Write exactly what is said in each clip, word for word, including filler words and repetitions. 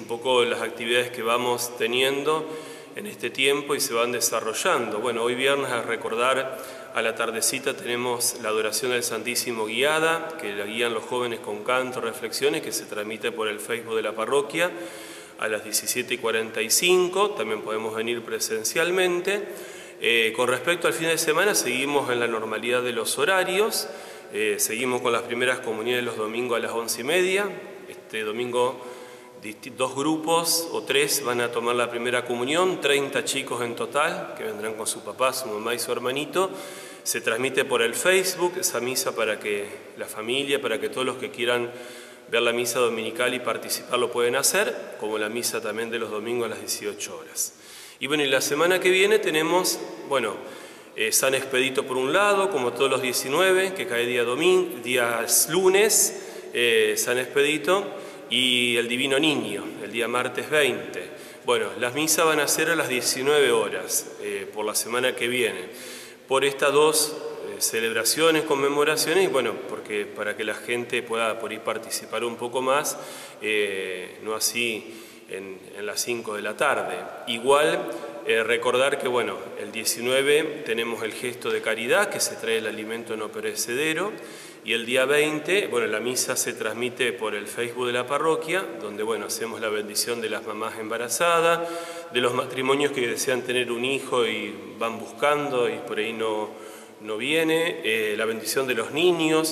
poco las actividades que vamos teniendo en este tiempo y se van desarrollando. Bueno, hoy viernes, a recordar, a la tardecita tenemos la adoración del Santísimo guiada, que la guían los jóvenes con canto, reflexiones, que se transmite por el Facebook de la parroquia a las diecisiete y cuarenta y cinco, también podemos venir presencialmente. Eh, con respecto al fin de semana, seguimos en la normalidad de los horarios, eh, seguimos con las primeras comuniones los domingos a las once y media. Este domingo dos grupos o tres van a tomar la primera comunión, treinta chicos en total, que vendrán con su papá, su mamá y su hermanito. Se transmite por el Facebook esa misa para que la familia, para que todos los que quieran ver la misa dominical y participar lo pueden hacer, como la misa también de los domingos a las dieciocho horas. Y bueno, y la semana que viene tenemos, bueno, eh, San Expedito por un lado, como todos los diecinueve, que cae día, domingo, día lunes, eh, San Expedito, y el Divino Niño, el día martes veinte. Bueno, las misas van a ser a las diecinueve horas, eh, por la semana que viene, por estas dos eh, celebraciones, conmemoraciones, y bueno, porque para que la gente pueda por ahí participar un poco más, eh, no así en, en las cinco de la tarde. Igual, eh, recordar que bueno, el diecinueve tenemos el gesto de caridad, que se trae el alimento no perecedero, y el día veinte, bueno, la misa se transmite por el Facebook de la parroquia, donde, bueno, hacemos la bendición de las mamás embarazadas, de los matrimonios que desean tener un hijo y van buscando y por ahí no, no viene, eh, la bendición de los niños.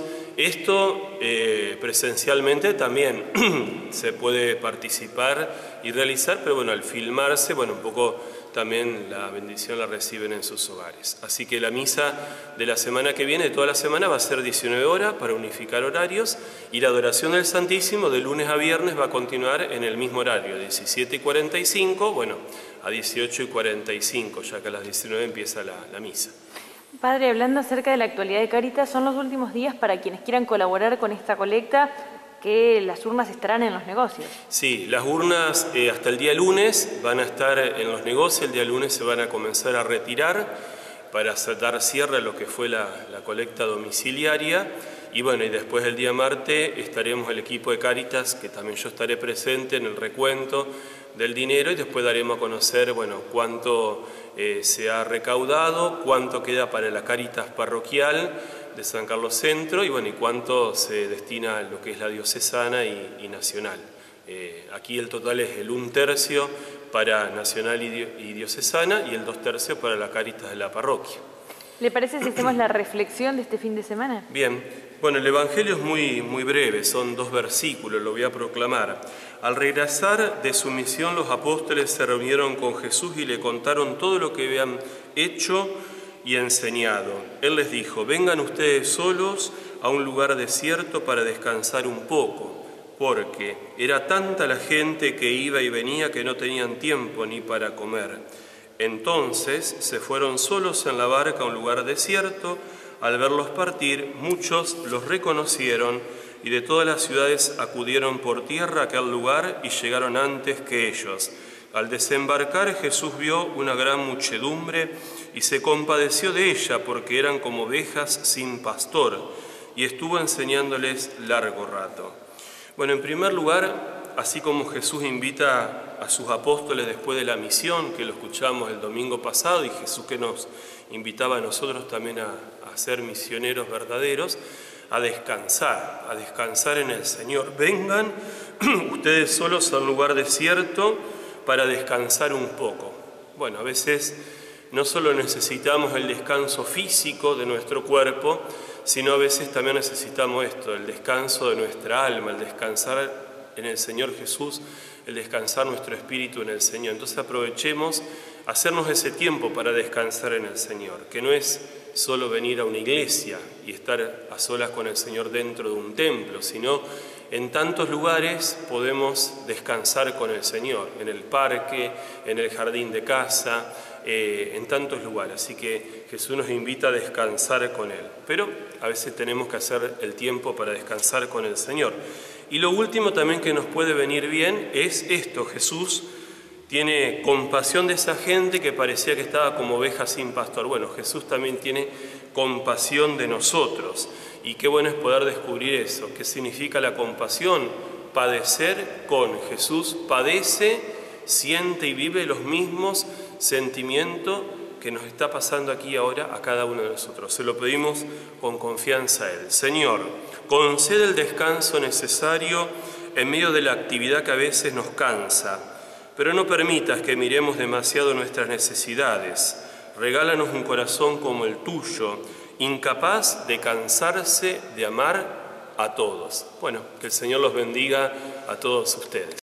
Esto eh, presencialmente también se puede participar y realizar, pero bueno, al filmarse, bueno, un poco también la bendición la reciben en sus hogares. Así que la misa de la semana que viene, de toda la semana, va a ser diecinueve horas para unificar horarios, y la adoración del Santísimo de lunes a viernes va a continuar en el mismo horario, diecisiete y cuarenta y cinco, bueno, a dieciocho y cuarenta y cinco, ya que a las diecinueve empieza la, la misa. Padre, hablando acerca de la actualidad de Cáritas, son los últimos días para quienes quieran colaborar con esta colecta, que las urnas estarán en los negocios. Sí, las urnas eh, hasta el día lunes van a estar en los negocios, el día lunes se van a comenzar a retirar para dar cierre a lo que fue la, la colecta domiciliaria, y bueno, y después el día martes estaremos el equipo de Cáritas, que también yo estaré presente en el recuento del dinero, y después daremos a conocer, bueno, cuánto eh, se ha recaudado, cuánto queda para la Cáritas parroquial de San Carlos Centro, y bueno, y cuánto se destina a lo que es la diocesana y, y nacional. Eh, aquí el total es el un tercio para nacional y, y diocesana, y el dos tercios para la Cáritas de la parroquia. ¿Le parece si hacemos la reflexión de este fin de semana? Bien, bueno, el Evangelio es muy, muy breve, son dos versículos, lo voy a proclamar. Al regresar de su misión, los apóstoles se reunieron con Jesús y le contaron todo lo que habían hecho y enseñado. Él les dijo: vengan ustedes solos a un lugar desierto para descansar un poco, porque era tanta la gente que iba y venía que no tenían tiempo ni para comer. Entonces se fueron solos en la barca a un lugar desierto. Al verlos partir, muchos los reconocieron y de todas las ciudades acudieron por tierra a aquel lugar y llegaron antes que ellos. Al desembarcar, Jesús vio una gran muchedumbre y se compadeció de ella, porque eran como ovejas sin pastor, y estuvo enseñándoles largo rato. Bueno, en primer lugar, así como Jesús invita a sus apóstoles después de la misión, que lo escuchamos el domingo pasado, y Jesús que nos invitaba a nosotros también a, a ser misioneros verdaderos, a descansar, a descansar en el Señor. Vengan ustedes solos a un lugar desierto para descansar un poco. Bueno, a veces no solo necesitamos el descanso físico de nuestro cuerpo, sino a veces también necesitamos esto, el descanso de nuestra alma, el descansar en el Señor Jesús, el descansar nuestro espíritu en el Señor. Entonces aprovechemos hacernos ese tiempo para descansar en el Señor, que no es solo venir a una iglesia y estar a solas con el Señor dentro de un templo, sino en tantos lugares podemos descansar con el Señor, en el parque, en el jardín de casa, eh, en tantos lugares. Así que Jesús nos invita a descansar con Él, pero a veces tenemos que hacer el tiempo para descansar con el Señor. Y lo último también que nos puede venir bien es esto: Jesús tiene compasión de esa gente que parecía que estaba como oveja sin pastor. Bueno, Jesús también tiene compasión de nosotros. Y qué bueno es poder descubrir eso. ¿Qué significa la compasión? padecer con. Jesús padece, siente y vive los mismos sentimientos que nos está pasando aquí ahora a cada uno de nosotros. Se lo pedimos con confianza a Él. Señor, concede el descanso necesario en medio de la actividad que a veces nos cansa, pero no permitas que miremos demasiado nuestras necesidades. Regálanos un corazón como el tuyo, incapaz de cansarse de amar a todos. Bueno, que el Señor los bendiga a todos ustedes.